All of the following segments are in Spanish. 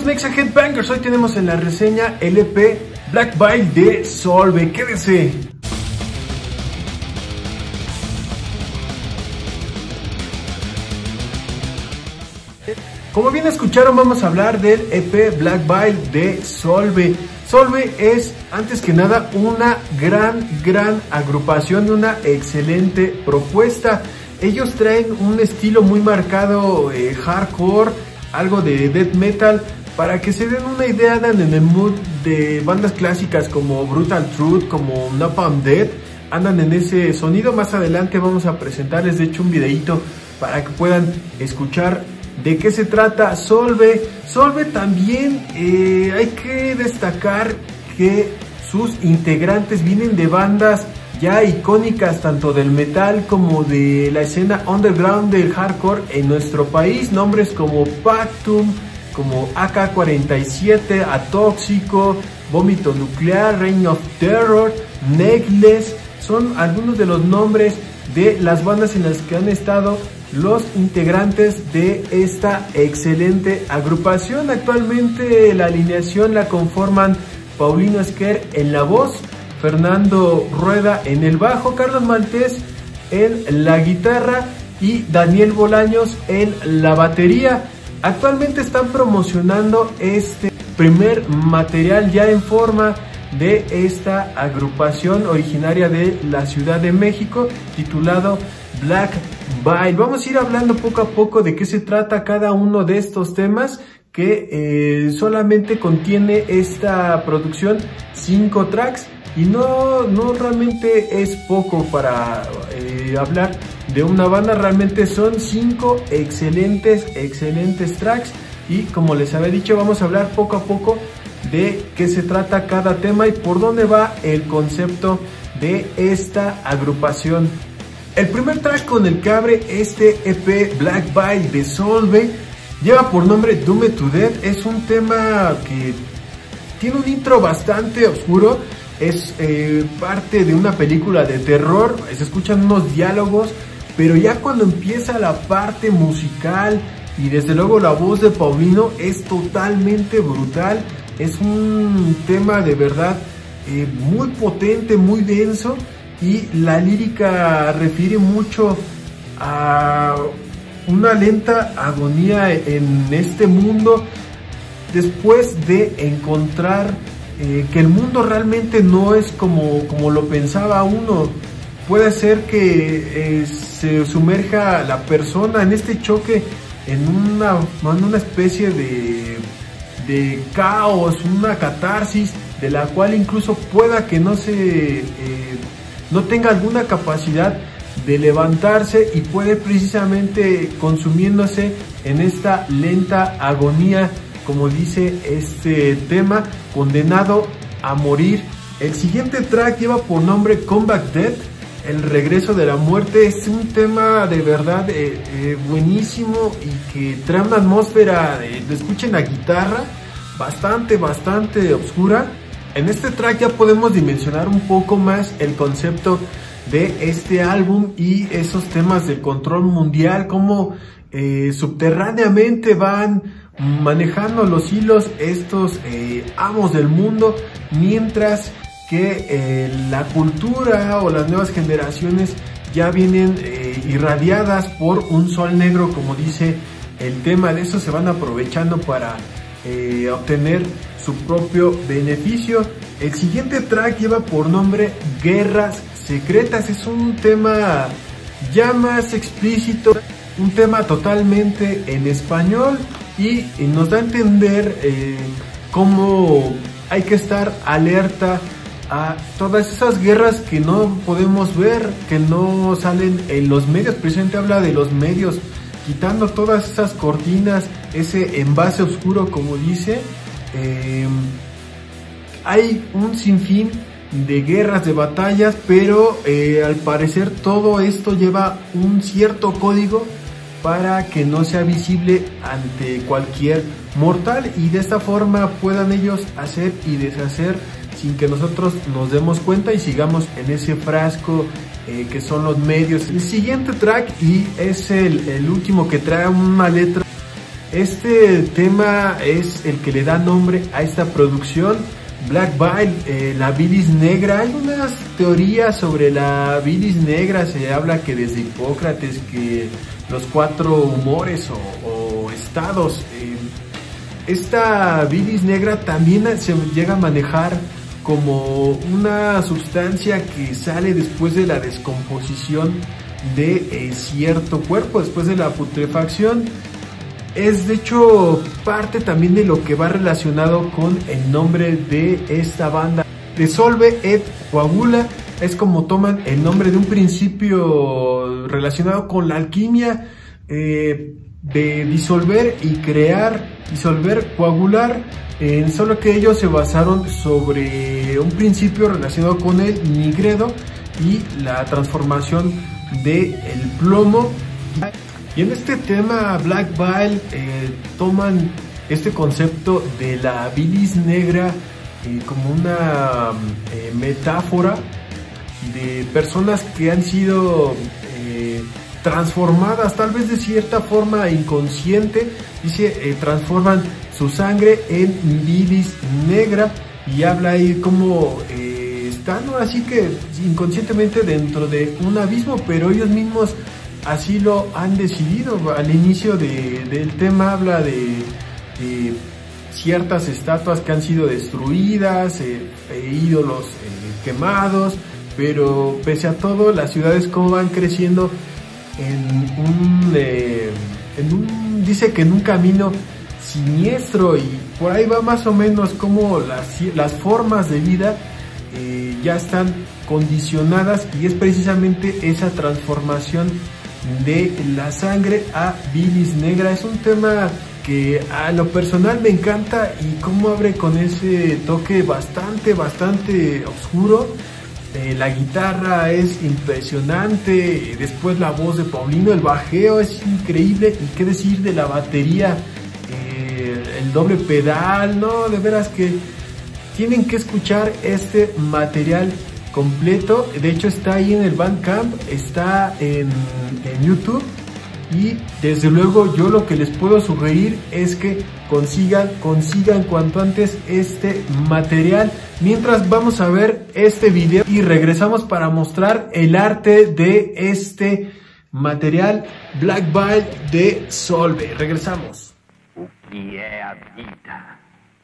Amigos Mexa Headbangers, hoy tenemos en la reseña el EP Black Veil de Solve. Quédese. Como bien escucharon, vamos a hablar del EP Black Veil de Solve. Solve es, antes que nada, una gran agrupación, una excelente propuesta. Ellos traen un estilo muy marcado, hardcore, algo de death metal. Para que se den una idea, andan en el mood de bandas clásicas como Brutal Truth, como Napalm Death. Andan en ese sonido. Más adelante vamos a presentarles, de hecho, un videito para que puedan escuchar de qué se trata Solve. Solve también hay que destacar que sus integrantes vienen de bandas ya icónicas tanto del metal como de la escena underground del hardcore en nuestro país. Nombres como Pactum, como AK-47, Atóxico, Vómito Nuclear, Reign of Terror, Necklace, son algunos de los nombres de las bandas en las que han estado los integrantes de esta excelente agrupación. Actualmente la alineación la conforman Paulino Esquer en la voz, Fernando Rueda en el bajo, Carlos Maltés en la guitarra y Daniel Bolaños en la batería. Actualmente están promocionando este primer material ya en forma de esta agrupación originaria de la Ciudad de México, titulado Black Veil. Vamos a ir hablando poco a poco de qué se trata cada uno de estos temas, que solamente contiene esta producción 5 tracks y no realmente es poco para hablar de una banda. Realmente son 5 excelentes tracks, y como les había dicho, vamos a hablar poco a poco de qué se trata cada tema y por dónde va el concepto de esta agrupación. El primer track con el que abre este EP Black Veil de Solve lleva por nombre Doomed to Death. Es un tema que tiene un intro bastante oscuro. Es parte de una película de terror. Se escuchan unos diálogos, pero ya cuando empieza la parte musical y desde luego la voz de Paulino es totalmente brutal. Es un tema de verdad muy potente, muy denso, y la lírica refiere mucho a una lenta agonía en este mundo después de encontrar que el mundo realmente no es como lo pensaba uno. Puede ser que se sumerja la persona en este choque, en una especie de caos, una catarsis de la cual incluso pueda que no tenga alguna capacidad de levantarse, y puede precisamente consumiéndose en esta lenta agonía, como dice este tema, condenado a morir. El siguiente track lleva por nombre Comeback Death, el regreso de la muerte. Es un tema de verdad buenísimo y que trae una atmósfera, escuchen la guitarra, bastante oscura. En este track ya podemos dimensionar un poco más el concepto de este álbum y esos temas del control mundial, cómo subterráneamente van manejando los hilos estos amos del mundo, mientras que la cultura o las nuevas generaciones ya vienen irradiadas por un sol negro, como dice el tema. De eso se van aprovechando para obtener su propio beneficio. El siguiente track lleva por nombre Guerras Secretas. Es un tema ya más explícito, un tema totalmente en español, y nos da a entender cómo hay que estar alerta a todas esas guerras que no podemos ver, que no salen en los medios. Precisamente habla de los medios, quitando todas esas cortinas, ese envase oscuro, como dice. Hay un sinfín de guerras, de batallas, pero al parecer todo esto lleva un cierto código para que no sea visible ante cualquier mortal, y de esta forma puedan ellos hacer y deshacer sin que nosotros nos demos cuenta y sigamos en ese frasco que son los medios. El siguiente track, y es el último que trae una letra Este tema es el que le da nombre a esta producción, Black Bile, la bilis negra. Hay unas teorías sobre la bilis negra, se habla que desde Hipócrates, que los 4 humores o estados, esta bilis negra también se llega a manejar como una sustancia que sale después de la descomposición de cierto cuerpo, después de la putrefacción. Es de hecho parte también de lo que va relacionado con el nombre de esta banda. Dissolve et coagula es como toman el nombre de un principio relacionado con la alquimia, de disolver y crear, disolver, coagular, solo que ellos se basaron sobre un principio relacionado con el nigredo y la transformación del plomo. Y en este tema Black Bile toman este concepto de la bilis negra como una metáfora de personas que han sido transformadas, tal vez de cierta forma inconsciente. Dice, transforman su sangre en bilis negra, y habla ahí como están así que inconscientemente dentro de un abismo, pero ellos mismos así lo han decidido. Al inicio del tema habla de ciertas estatuas que han sido destruidas, ídolos quemados, pero pese a todo las ciudades como van creciendo dice que en un camino siniestro, y por ahí va más o menos como las formas de vida ya están condicionadas, y es precisamente esa transformación de la sangre a bilis negra. Es un tema que a lo personal me encanta, y cómo abre con ese toque bastante oscuro. La guitarra es impresionante, después la voz de Paulino, el bajeo es increíble, y qué decir de la batería, el doble pedal. No, de veras que tienen que escuchar este material completo. De hecho está ahí en el Bandcamp, está en YouTube, y desde luego yo lo que les puedo sugerir es que consigan cuanto antes este material. Mientras vamos a ver este video y regresamos para mostrar el arte de este material Black Bile de Solve. Regresamos. O que é a vida?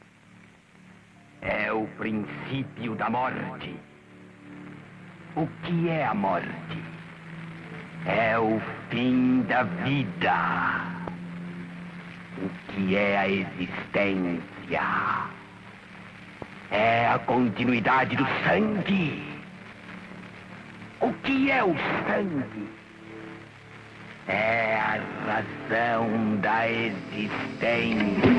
É o princípio da morte. O que é a morte? É o fim da vida. O que é a existência? É a continuidade do sangue. O que é o sangue? É a razão da existência.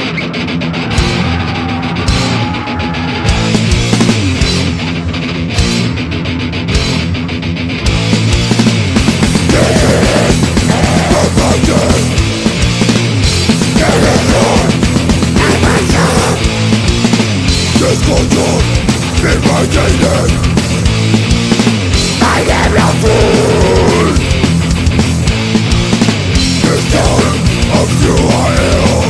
Descontrol, imaginated. I am not fool. The sound of you I am.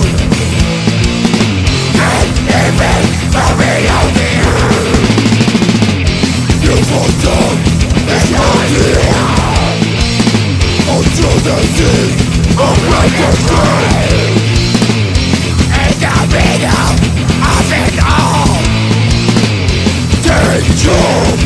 And even for me out here. You for some is not here. Until the sea of righteousness. In the middle of it all. Take joy.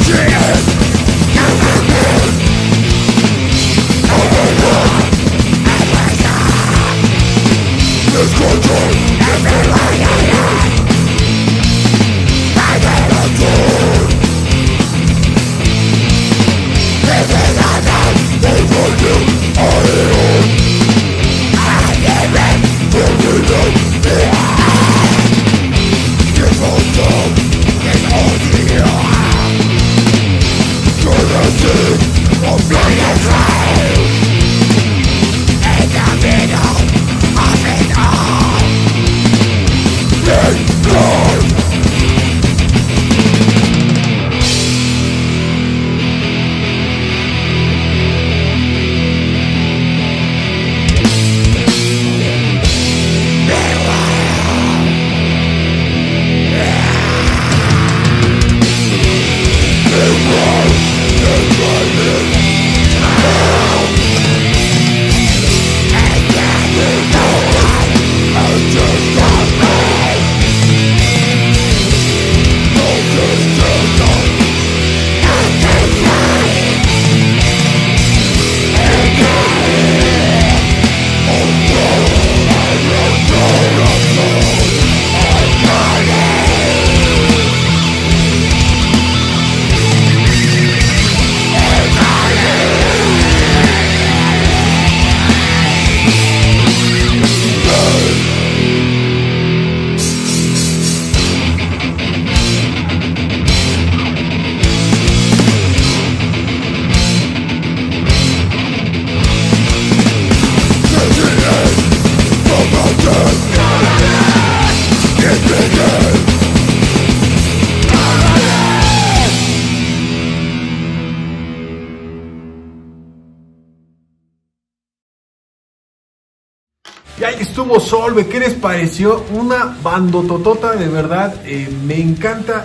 Y ahí estuvo Solve. ¿Qué les pareció? Una bandototota, de verdad. Me encanta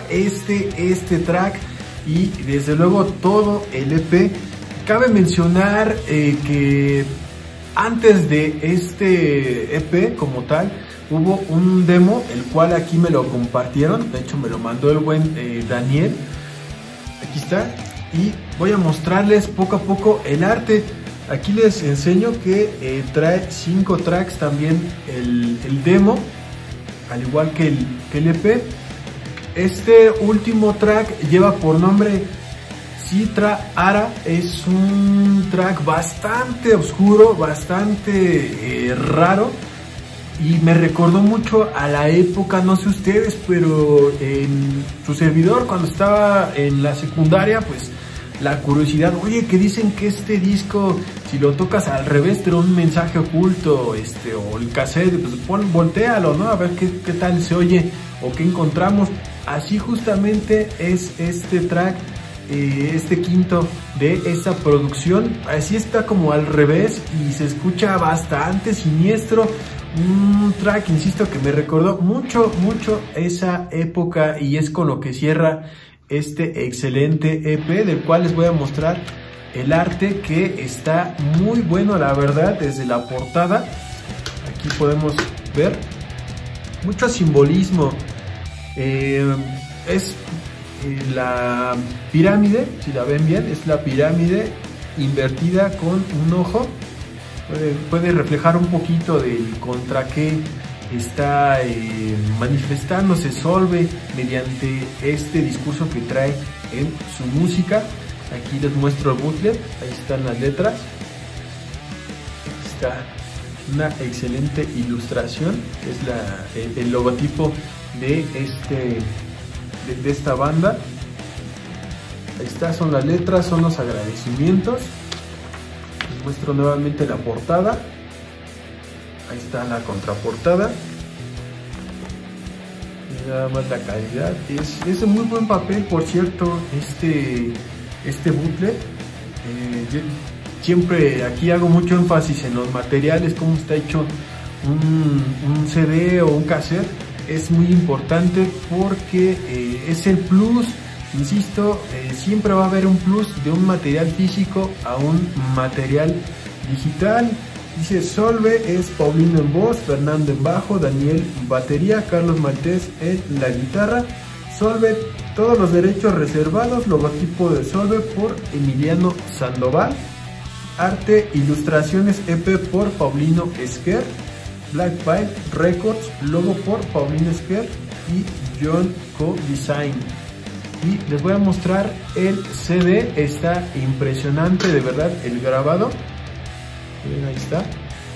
este track y desde luego todo el EP. Cabe mencionar que antes de este EP como tal hubo un demo, el cual aquí me lo compartieron. De hecho me lo mandó el buen Daniel. Aquí está. Y voy a mostrarles poco a poco el arte. Aquí les enseño que trae 5 tracks también el demo, al igual que el EP. Este último track lleva por nombre Citra Ara. Es un track bastante oscuro, bastante raro, y me recordó mucho a la época, no sé ustedes, pero en su servidor cuando estaba en la secundaria, pues la curiosidad, oye, que dicen que este disco, si lo tocas al revés, trae un mensaje oculto, o el cassette, pues voltéalo, ¿no? A ver qué tal se oye o qué encontramos. Así justamente es este track, este quinto de esta producción. Así está como al revés y se escucha bastante siniestro. Un track, insisto, que me recordó mucho esa época, y es con lo que cierra este excelente EP, del cual les voy a mostrar el arte, que está muy bueno, la verdad. Desde la portada aquí podemos ver mucho simbolismo. Es la pirámide, si la ven bien, es la pirámide invertida con un ojo. Puede reflejar un poquito del contra qué está manifestándose Solve mediante este discurso que trae en su música. Aquí les muestro el booklet, ahí están las letras. Aquí está una excelente ilustración, es el logotipo de esta banda. Ahí está, son las letras, son los agradecimientos. Les muestro nuevamente la portada. Ahí está la contraportada. Y nada más la calidad. Es de muy buen papel, por cierto, este booklet. Yo siempre aquí hago mucho énfasis en los materiales, cómo está hecho un CD o un cassette. Es muy importante porque es el plus. Insisto, siempre va a haber un plus de un material físico a un material digital. Dice Solve es Paulino en voz, Fernando en bajo, Daniel en batería, Carlos Maltés en la guitarra. Solve Todos los derechos reservados, logotipo de Solve por Emiliano Sandoval. Arte, ilustraciones EP por Paulino Esquer. Black Bile Records, logo por Paulino Esquer y John Co Design. Y les voy a mostrar el CD, está impresionante de verdad el grabado. Miren, ahí está.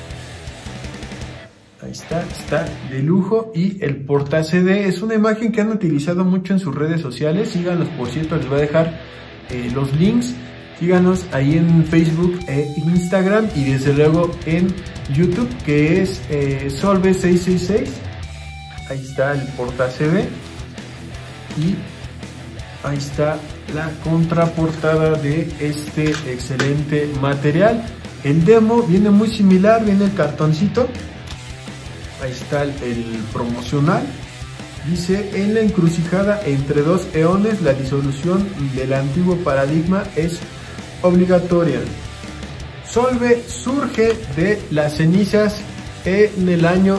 Ahí está, está de lujo. Y el porta CD es una imagen que han utilizado mucho en sus redes sociales. Síganlos, por cierto, les voy a dejar los links. Síganos ahí en Facebook e Instagram y desde luego en YouTube, que es Solve666. Ahí está el porta CD y ahí está la contraportada de este excelente material. El demo viene muy similar, viene el cartoncito. Ahí está el promocional. Dice: en la encrucijada entre dos eones, la disolución del antiguo paradigma es obligatoria. Solve surge de las cenizas en el año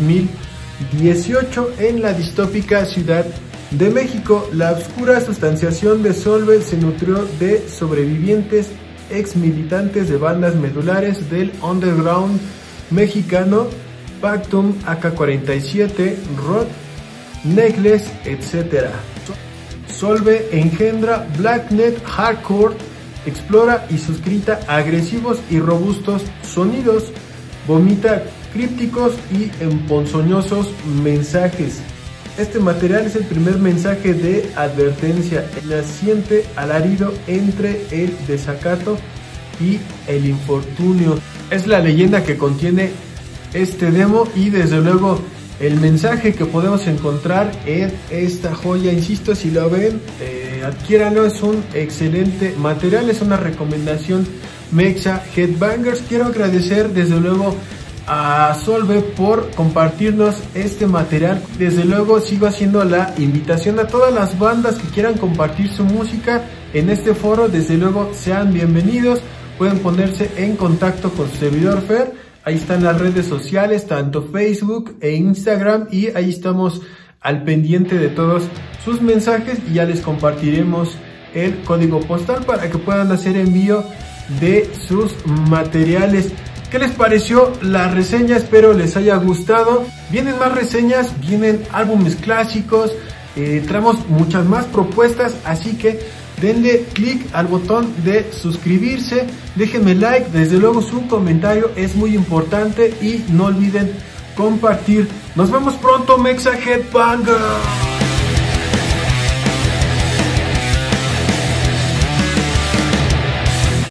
2018 en la distópica Ciudad de México. La oscura sustanciación de Solve se nutrió de sobrevivientes ex militantes de bandas medulares del underground mexicano, Pactum, AK-47, Rod, Necklace, etc. Solve engendra Blacknet Hardcore, explora y suscita agresivos y robustos sonidos, vomita crípticos y emponzoñosos mensajes. Este material es el primer mensaje de advertencia, el naciente alarido entre el desacato y el infortunio. Es la leyenda que contiene este demo y desde luego el mensaje que podemos encontrar en esta joya. Insisto, si lo ven, adquiéranlo, es un excelente material, es una recomendación Mexa Headbangers. Quiero agradecer desde luego a Solve por compartirnos este material. Desde luego sigo haciendo la invitación a todas las bandas que quieran compartir su música en este foro. Desde luego sean bienvenidos, pueden ponerse en contacto con su servidor Fer. Ahí están las redes sociales, tanto Facebook e Instagram, y ahí estamos al pendiente de todos sus mensajes y ya les compartiremos el código postal para que puedan hacer envío de sus materiales. ¿Qué les pareció la reseña? Espero les haya gustado. Vienen más reseñas, vienen álbumes clásicos, traemos muchas más propuestas, así que denle clic al botón de suscribirse, déjenme like, desde luego su comentario es muy importante y no olviden compartir. Nos vemos pronto, Mexa Headbangers.